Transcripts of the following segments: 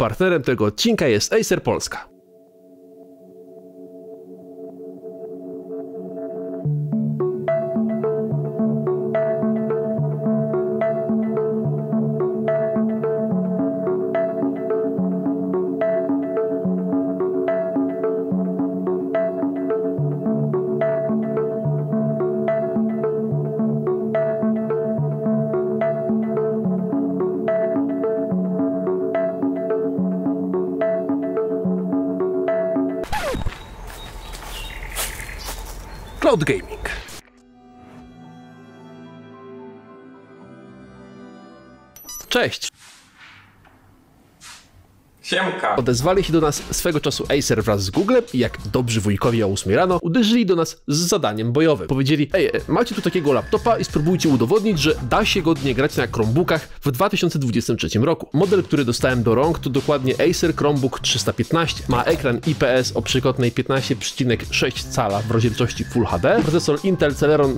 Partnerem tego odcinka jest Acer Polska. Cloud Gaming. Cześć! Siemka! Odezwali się do nas swego czasu Acer wraz z Googlem i jak dobrzy wujkowie o 8 rano uderzyli do nas z zadaniem bojowym. Powiedzieli: ej, macie tu takiego laptopa i spróbujcie udowodnić, że da się godnie grać na Chromebookach w 2023 roku. Model, który dostałem do rąk, to dokładnie Acer Chromebook 315. Ma ekran IPS o przekątnej 15,6 cala w rozdzielczości Full HD, procesor Intel Celeron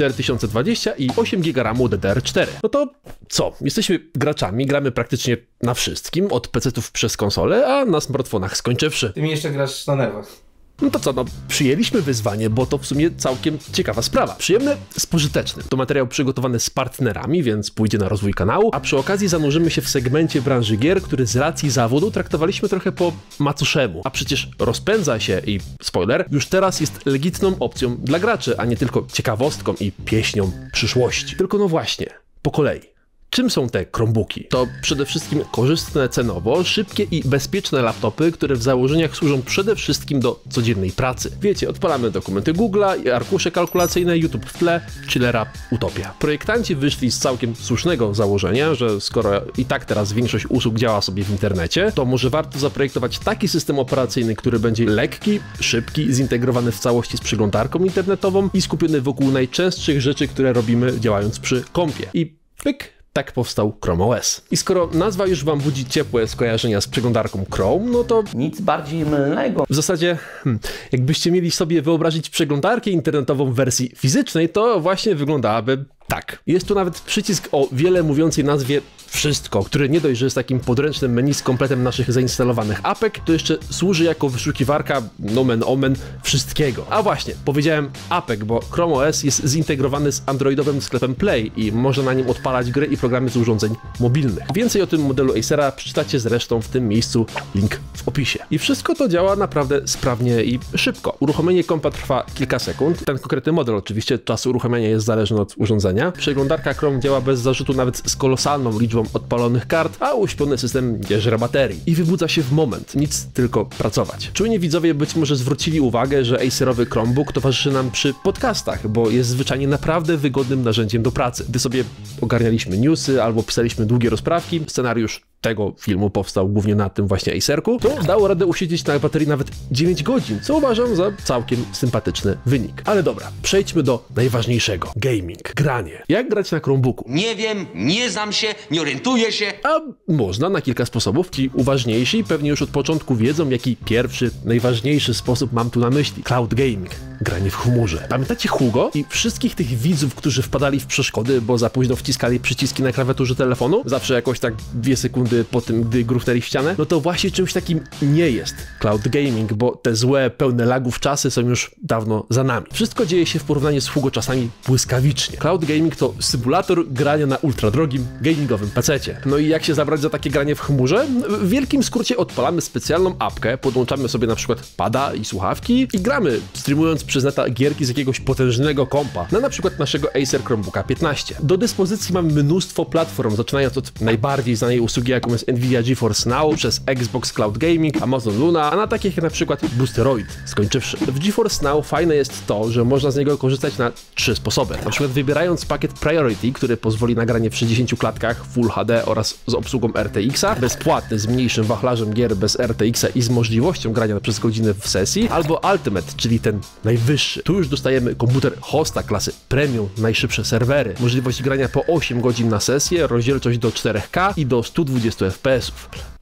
N4020 i 8 GB RAMu DDR4. No to co? Jesteśmy graczami, gramy praktycznie na wszystkim, od PC-ów przez konsolę, a na smartfonach skończywszy. Ty mi jeszcze grasz na nerwach. No to co, no przyjęliśmy wyzwanie, bo to w sumie całkiem ciekawa sprawa. Przyjemne z pożytecznym. To materiał przygotowany z partnerami, więc pójdzie na rozwój kanału, a przy okazji zanurzymy się w segmencie branży gier, który z racji zawodu traktowaliśmy trochę po macoszemu. A przecież rozpędza się i, spoiler, już teraz jest legitną opcją dla graczy, a nie tylko ciekawostką i pieśnią przyszłości. Tylko no właśnie, po kolei. Czym są te Chromebooki? To przede wszystkim korzystne cenowo, szybkie i bezpieczne laptopy, które w założeniach służą przede wszystkim do codziennej pracy. Wiecie, odpalamy dokumenty Google'a i arkusze kalkulacyjne, YouTube w tle, chillera, utopia. Projektanci wyszli z całkiem słusznego założenia, że skoro i tak teraz większość usług działa sobie w internecie, to może warto zaprojektować taki system operacyjny, który będzie lekki, szybki, zintegrowany w całości z przeglądarką internetową i skupiony wokół najczęstszych rzeczy, które robimy działając przy kompie. I pyk! Tak powstał Chrome OS. I skoro nazwa już wam budzi ciepłe skojarzenia z przeglądarką Chrome, no to nic bardziej mylnego. W zasadzie, jakbyście mieli sobie wyobrazić przeglądarkę internetową w wersji fizycznej, to właśnie wyglądałaby tak. Jest tu nawet przycisk o wiele mówiącej nazwie Wszystko, który nie dość, że jest takim podręcznym menu z kompletem naszych zainstalowanych apek, to jeszcze służy jako wyszukiwarka, nomen omen, wszystkiego. A właśnie, powiedziałem apek, bo Chrome OS jest zintegrowany z androidowym sklepem Play i można na nim odpalać gry i programy z urządzeń mobilnych. Więcej o tym modelu Acera przeczytacie zresztą w tym miejscu, link w opisie. I wszystko to działa naprawdę sprawnie i szybko. Uruchomienie kompa trwa kilka sekund. Ten konkretny model oczywiście, czas uruchomienia jest zależny od urządzenia. Przeglądarka Chrome działa bez zarzutu nawet z kolosalną liczbą odpalonych kart, a uśpiony system nie żre baterii. I wybudza się w moment, nic tylko pracować. Czujni widzowie być może zwrócili uwagę, że Acerowy Chromebook towarzyszy nam przy podcastach, bo jest zwyczajnie naprawdę wygodnym narzędziem do pracy. Gdy sobie ogarnialiśmy newsy albo pisaliśmy długie rozprawki, scenariusz tego filmu powstał głównie na tym właśnie Acerku, to dało radę usiedzieć na baterii nawet 9 godzin, co uważam za całkiem sympatyczny wynik. Ale dobra, przejdźmy do najważniejszego. Gaming, granie. Jak grać na Chromebooku? Nie wiem, nie znam się, nie orientuję się. A można na kilka sposobów. Ci uważniejsi pewnie już od początku wiedzą, jaki pierwszy, najważniejszy sposób mam tu na myśli. Cloud gaming. Granie w chmurze. Pamiętacie Hugo i wszystkich tych widzów, którzy wpadali w przeszkody, bo za późno wciskali przyciski na klawiaturze telefonu? Zawsze jakoś tak 2 sekundy po tym, gdy gruchnęli w ścianę? No to właśnie czymś takim nie jest cloud gaming, bo te złe, pełne lagów czasy są już dawno za nami. Wszystko dzieje się w porównaniu z Hugo czasami błyskawicznie. Cloud gaming to symulator grania na ultradrogim, gamingowym pececie. No i jak się zabrać za takie granie w chmurze? W wielkim skrócie odpalamy specjalną apkę, podłączamy sobie na przykład pada i słuchawki i gramy, streamując przez neta gierki z jakiegoś potężnego kompa, na przykład naszego Acer Chromebooka 15. Do dyspozycji mamy mnóstwo platform, zaczynając od najbardziej znanej usługi, jaką jest Nvidia GeForce Now, przez Xbox Cloud Gaming, Amazon Luna, a na takich jak na przykład Boosteroid, skończywszy. W GeForce Now fajne jest to, że można z niego korzystać na 3 sposoby. Na przykład wybierając pakiet Priority, który pozwoli na granie w 60 klatkach Full HD oraz z obsługą RTX-a, bezpłatny z mniejszym wachlarzem gier bez RTX-a i z możliwością grania przez godzinę w sesji, albo Ultimate, czyli ten najwyższy. Tu już dostajemy komputer hosta klasy Premium, najszybsze serwery, możliwość grania po 8 godzin na sesję, rozdzielczość do 4K i do 120 FPS. Panie,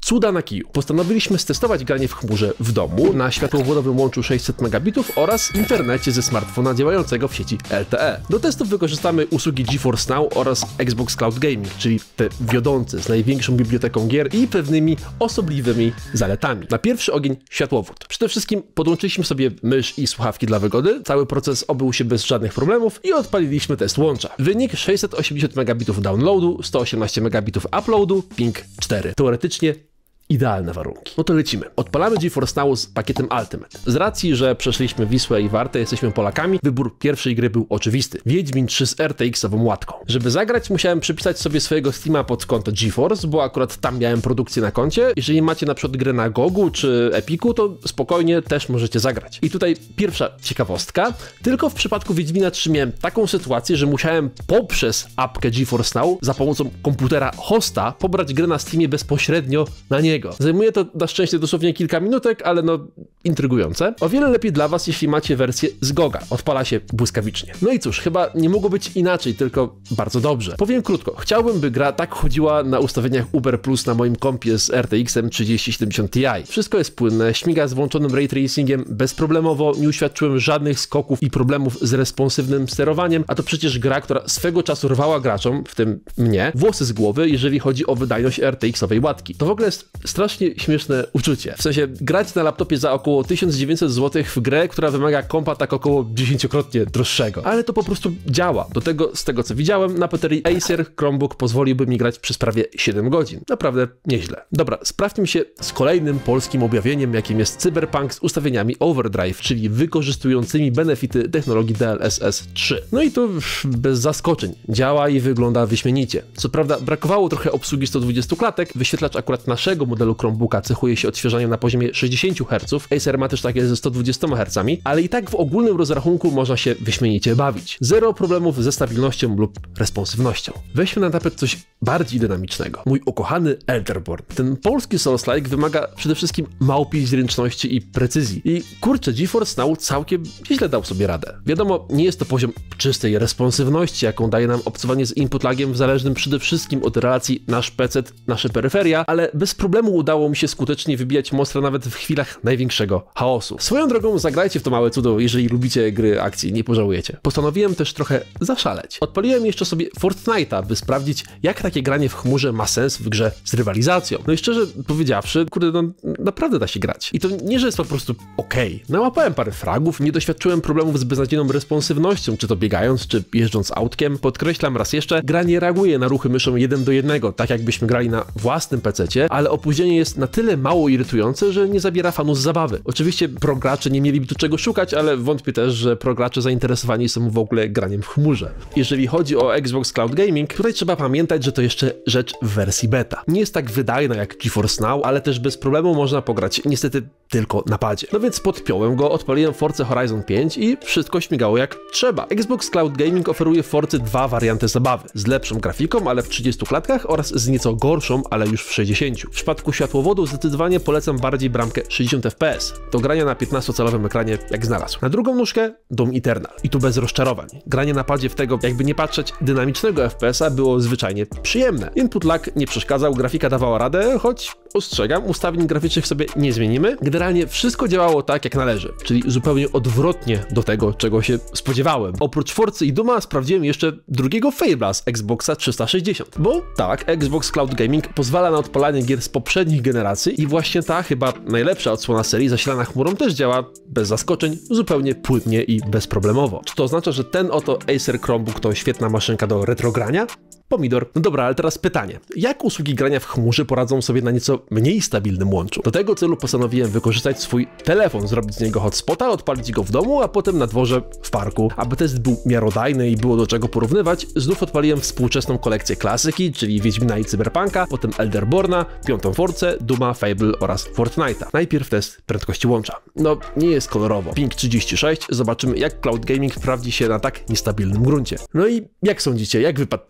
Cuda na kiju. Postanowiliśmy stestować granie w chmurze w domu, na światłowodowym łączu 600 megabitów oraz internecie ze smartfona działającego w sieci LTE. Do testów wykorzystamy usługi GeForce Now oraz Xbox Cloud Gaming, czyli te wiodące z największą biblioteką gier i pewnymi osobliwymi zaletami. Na pierwszy ogień światłowód. Przede wszystkim podłączyliśmy sobie mysz i słuchawki dla wygody, cały proces obył się bez żadnych problemów i odpaliliśmy test łącza. Wynik 680 megabitów downloadu, 118 megabitów uploadu, ping 4. Teoretycznie idealne warunki. No to lecimy. Odpalamy GeForce Now z pakietem Ultimate. Z racji, że przeszliśmy Wisłę i Wartę, jesteśmy Polakami, wybór pierwszej gry był oczywisty. Wiedźmin 3 z RTX-ową łatką. Żeby zagrać, musiałem przypisać sobie swojego Steama pod konto GeForce, bo akurat tam miałem produkcję na koncie. Jeżeli macie na przykład grę na Gogu czy Epiku, to spokojnie też możecie zagrać. I tutaj pierwsza ciekawostka. Tylko w przypadku Wiedźmina 3 miałem taką sytuację, że musiałem poprzez apkę GeForce Now za pomocą komputera hosta pobrać grę na Steamie bezpośrednio na niego. Zajmuje to na szczęście dosłownie kilka minutek, ale no intrygujące. O wiele lepiej dla was, jeśli macie wersję z Goga. Odpala się błyskawicznie. No i cóż, chyba nie mogło być inaczej, tylko bardzo dobrze. Powiem krótko, chciałbym, by gra tak chodziła na ustawieniach Uber Plus na moim kompie z RTX-em 3070 Ti. Wszystko jest płynne, śmiga z włączonym ray tracingiem bezproblemowo, nie uświadczyłem żadnych skoków i problemów z responsywnym sterowaniem, a to przecież gra, która swego czasu rwała graczom, w tym mnie, włosy z głowy, jeżeli chodzi o wydajność RTX-owej łatki. To w ogóle jest strasznie śmieszne uczucie. W sensie grać na laptopie za około 1900 zł w grę, która wymaga kompa tak około 10-krotnie droższego. Ale to po prostu działa. Do tego, z tego co widziałem, na baterii Acer Chromebook pozwoliłby mi grać przez prawie 7 godzin. Naprawdę nieźle. Dobra, sprawdźmy się z kolejnym polskim objawieniem, jakim jest Cyberpunk z ustawieniami Overdrive, czyli wykorzystującymi benefity technologii DLSS 3. No i to bez zaskoczeń. Działa i wygląda wyśmienicie. Co prawda brakowało trochę obsługi 120 klatek, wyświetlacz akurat naszego modelu Chromebooka cechuje się odświeżaniem na poziomie 60 Hz, Acer ma też takie ze 120 Hz, ale i tak w ogólnym rozrachunku można się wyśmienicie bawić. Zero problemów ze stabilnością lub responsywnością. Weźmy na tapet coś bardziej dynamicznego. Mój ukochany Elderborn. Ten polski Souls-like wymaga przede wszystkim małpiej zręczności i precyzji. I kurczę, GeForce Now całkiem nieźle dał sobie radę. Wiadomo, nie jest to poziom czystej responsywności, jaką daje nam obcowanie z input lagiem zależnym przede wszystkim od relacji nasz PC, nasze peryferia, ale bez problemu udało mi się skutecznie wybijać monstra nawet w chwilach największego chaosu. Swoją drogą zagrajcie w to małe cudo, jeżeli lubicie gry akcji, nie pożałujecie. Postanowiłem też trochę zaszaleć. Odpaliłem jeszcze sobie Fortnite'a, by sprawdzić, jak takie granie w chmurze ma sens w grze z rywalizacją. No i szczerze powiedziawszy, kurde, no naprawdę da się grać. I to nie, że jest po prostu okej. Nałapałem parę fragów, nie doświadczyłem problemów z beznadziejną responsywnością, czy to biegając, czy jeżdżąc autkiem. Podkreślam raz jeszcze, gra nie reaguje na ruchy myszą 1:1, tak jakbyśmy grali na własnym pececie, ale opóźnienie jest na tyle mało irytujące, że nie zabiera fanów z zabawy. Oczywiście progracze nie mieliby tu czego szukać, ale wątpię też, że progracze zainteresowani są w ogóle graniem w chmurze. Jeżeli chodzi o Xbox Cloud Gaming, tutaj trzeba pamiętać, że to jeszcze rzecz w wersji beta. Nie jest tak wydajna jak GeForce Now, ale też bez problemu można pograć niestety tylko na padzie. No więc podpiąłem go, odpaliłem Forza Horizon 5 i wszystko śmigało jak trzeba. Xbox Cloud Gaming oferuje Forcy dwa warianty zabawy. Z lepszą grafiką, ale w 30 klatkach oraz z nieco gorszą, ale już w 60. W przypadku światłowodu zdecydowanie polecam bardziej bramkę 60 fps. Do grania na 15-calowym ekranie jak znalazł. Na drugą nóżkę Doom Eternal. I tu bez rozczarowań. Granie na padzie w tego, jakby nie patrzeć, dynamicznego FPS-a było zwyczajnie przyjemne. Input lag nie przeszkadzał, grafika dawała radę, choć ostrzegam, ustawień graficznych sobie nie zmienimy. Generalnie wszystko działało tak jak należy, czyli zupełnie odwrotnie do tego, czego się spodziewałem. Oprócz Forcy i Duma sprawdziłem jeszcze drugiego Fable'a z Xboxa 360. Bo tak, Xbox Cloud Gaming pozwala na odpalanie gier z poprzednich generacji i właśnie ta chyba najlepsza odsłona serii zasilana chmurą też działa bez zaskoczeń, zupełnie płynnie i bezproblemowo. Czy to oznacza, że ten oto Acer Chromebook to świetna maszynka do retrogrania? Pomidor. No dobra, ale teraz pytanie. Jak usługi grania w chmurze poradzą sobie na nieco mniej stabilnym łączu? Do tego celu postanowiłem wykorzystać swój telefon, zrobić z niego hotspota, odpalić go w domu, a potem na dworze w parku. Aby test był miarodajny i było do czego porównywać, znów odpaliłem współczesną kolekcję klasyki, czyli Wiedźmina i Cyberpunka, potem Elderborna, 5. Forcę, Duma, Fable oraz Fortnite'a. Najpierw test prędkości łącza. No, nie jest kolorowo. Ping 36, zobaczymy jak Cloud Gaming sprawdzi się na tak niestabilnym gruncie. No i jak sądzicie, jak wypadł test w domu?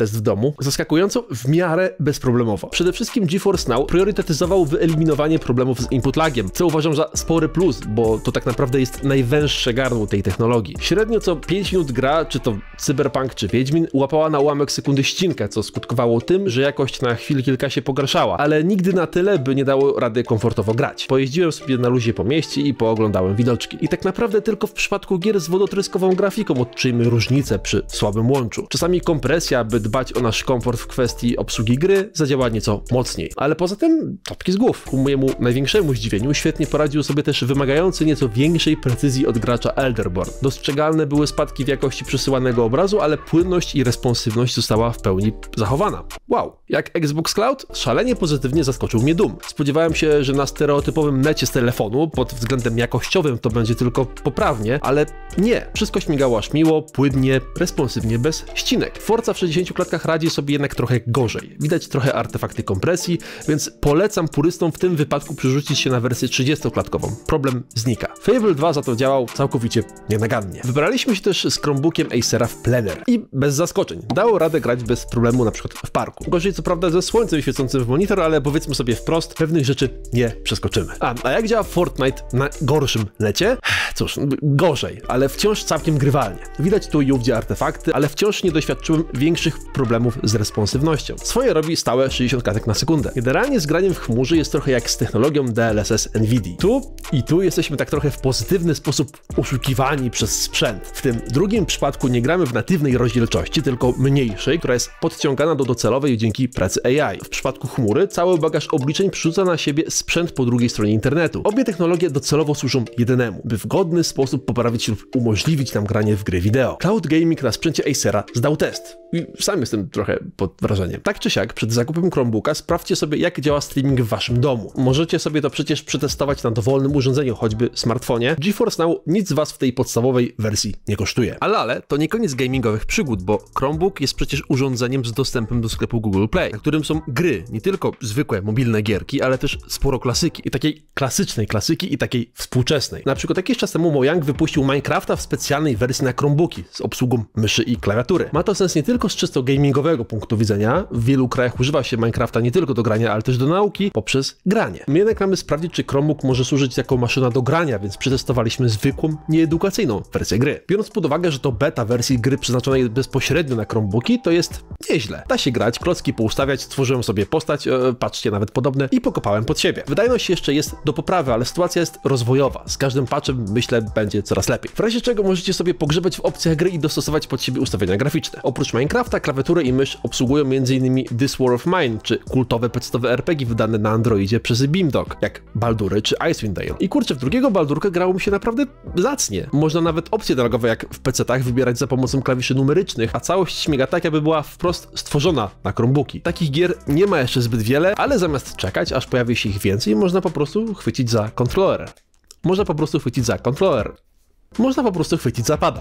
domu, zaskakująco w miarę bezproblemowo. Przede wszystkim GeForce Now priorytetyzował wyeliminowanie problemów z input lagiem, co uważam za spory plus, bo to tak naprawdę jest najwęższe gardło tej technologii. Średnio co 5 minut gra, czy to Cyberpunk, czy Wiedźmin, łapała na ułamek sekundy ścinkę, co skutkowało tym, że jakość na chwilę kilka się pogarszała, ale nigdy na tyle, by nie dało rady komfortowo grać. Pojeździłem sobie na luzie po mieście i pooglądałem widoczki. I tak naprawdę tylko w przypadku gier z wodotryskową grafiką odczujemy różnicę przy słabym łączu. Czasami kompresja, by dbać o nasz komfort w kwestii obsługi gry, zadziała nieco mocniej. Ale poza tym, czapki z głów. Ku mojemu największemu zdziwieniu świetnie poradził sobie też wymagający nieco większej precyzji od gracza Elderborn. Dostrzegalne były spadki w jakości przesyłanego obrazu, ale płynność i responsywność została w pełni zachowana. Wow! Jak Xbox Cloud, szalenie pozytywnie zaskoczył mnie Doom. Spodziewałem się, że na stereotypowym necie z telefonu, pod względem jakościowym to będzie tylko poprawnie, ale nie. Wszystko śmigało aż miło, płynnie, responsywnie, bez ścinek. Forza w 60 klatkach radzi sobie jednak trochę gorzej. Widać trochę artefakty kompresji, więc polecam purystom w tym wypadku przerzucić się na wersję 30-klatkową. Problem znika. Fable 2 za to działał całkowicie nienagannie. Wybraliśmy się też z Chromebookiem Acera w plener i bez zaskoczeń. Dało radę grać bez problemu na przykład w parku. Gorzej co prawda ze słońcem świecącym w monitor, ale powiedzmy sobie wprost, pewnych rzeczy nie przeskoczymy. A jak działa Fortnite na gorszym necie? Cóż, gorzej, ale wciąż całkiem grywalnie. Widać tu i ówdzie artefakty, ale wciąż nie doświadczyłem większych problemów z responsywnością. Swoje robi stałe 60 klatek na sekundę. Generalnie z graniem w chmurze jest trochę jak z technologią DLSS NVIDIA. Tu jesteśmy tak trochę w pozytywny sposób oszukiwani przez sprzęt. W tym drugim przypadku nie gramy w natywnej rozdzielczości, tylko mniejszej, która jest podciągana do docelowej dzięki pracy AI. W przypadku chmury cały bagaż obliczeń przerzuca na siebie sprzęt po drugiej stronie internetu. Obie technologie docelowo służą jedynemu, by w godny sposób poprawić lub umożliwić nam granie w gry wideo. Cloud Gaming na sprzęcie Acera zdał test. I sam jestem trochę pod wrażeniem. Tak czy siak, przed zakupem Chromebooka sprawdźcie sobie, jak działa streaming w waszym domu. Możecie sobie to przecież przetestować na dowolnym urządzeniu, choćby smartfonie. GeForce Now nic was w tej podstawowej wersji nie kosztuje. Ale to nie koniec gamingowych przygód, bo Chromebook jest przecież urządzeniem z dostępem do sklepu Google Play, na którym są gry, nie tylko zwykłe mobilne gierki, ale też sporo klasyki. I takiej klasycznej klasyki i takiej współczesnej. Na przykład jakiś czas temu Mojang wypuścił Minecrafta w specjalnej wersji na Chromebooki z obsługą myszy i klawiatury. Ma to sens nie tylko z czysto gamingowego punktu widzenia. W wielu krajach używa się Minecrafta nie tylko do grania, ale też do nauki poprzez granie. My jednak mamy sprawdzić, czy Chromebook może służyć jako maszyna do grania, więc przetestowaliśmy zwykłą, nieedukacyjną wersję gry. Biorąc pod uwagę, że to beta wersji gry przeznaczonej bezpośrednio na Chromebooki, to jest nieźle. Da się grać, klocki poustawiać, stworzyłem sobie postać, patrzcie, nawet podobne i pokopałem pod siebie. Wydajność jeszcze jest do poprawy, ale sytuacja jest rozwojowa. Z każdym patchem, myślę, będzie coraz lepiej. W razie czego możecie sobie pogrzebać w opcjach gry i dostosować pod siebie ustawienia graficzne. Oprócz Minecrafta, klawiaturę i mysz obsługują m.in. This War of Mine, czy kultowe pecetowe RPG wydane na Androidzie przez Beamdog, jak Baldury czy Icewind Dale. I kurczę, w drugiego Baldurkę grało mi się naprawdę zacnie. Można nawet opcje dialogowe jak w PC-tach wybierać za pomocą klawiszy numerycznych, a całość śmiga tak, jakby była wprost stworzona na Chromebooki. Takich gier nie ma jeszcze zbyt wiele, ale zamiast czekać, aż pojawi się ich więcej, można po prostu chwycić za kontroler. Można po prostu chwycić za kontroler. Można po prostu chwycić za pada.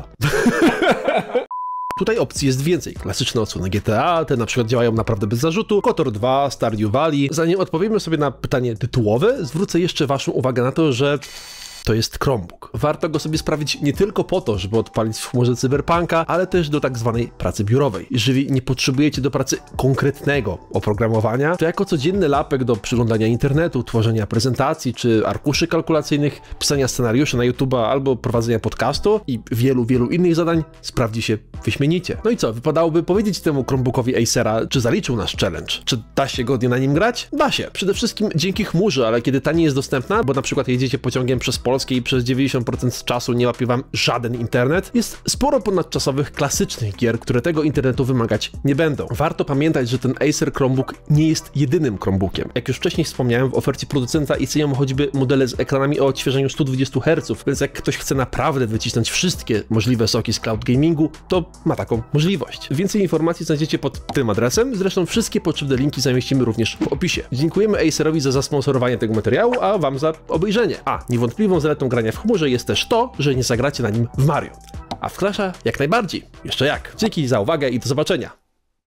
Tutaj opcji jest więcej. Klasyczne odsłony GTA, te na przykład działają naprawdę bez zarzutu, KOTOR 2, Stardew Valley. Zanim odpowiemy sobie na pytanie tytułowe, zwrócę jeszcze waszą uwagę na to, że to jest Chromebook. Warto go sobie sprawić nie tylko po to, żeby odpalić w chmurze Cyberpunka, ale też do tak zwanej pracy biurowej. Jeżeli nie potrzebujecie do pracy konkretnego oprogramowania, to jako codzienny lapek do przeglądania internetu, tworzenia prezentacji czy arkuszy kalkulacyjnych, pisania scenariuszy na YouTube'a albo prowadzenia podcastu i wielu innych zadań sprawdzi się wyśmienicie. No i co, wypadałoby powiedzieć temu Chromebookowi Acera, czy zaliczył nasz challenge? Czy da się godnie na nim grać? Da się. Przede wszystkim dzięki chmurze, ale kiedy ta nie jest dostępna, bo na przykład jedziecie pociągiem przez Polskę i przez 90% czasu nie łapie wam żaden internet, jest sporo ponadczasowych klasycznych gier, które tego internetu wymagać nie będą. Warto pamiętać, że ten Acer Chromebook nie jest jedynym Chromebookiem. Jak już wcześniej wspomniałem, w ofercie producenta istnieją choćby modele z ekranami o odświeżeniu 120 Hz, więc jak ktoś chce naprawdę wycisnąć wszystkie możliwe soki z cloud gamingu, to ma taką możliwość. Więcej informacji znajdziecie pod tym adresem, zresztą wszystkie potrzebne linki zamieścimy również w opisie. Dziękujemy Acerowi za zasponsorowanie tego materiału, a wam za obejrzenie. Niewątpliwą zaletą grania w chmurze jest też to, że nie zagracie na nim w Mario. A w Clasha jak najbardziej. Jeszcze jak. Dzięki za uwagę i do zobaczenia.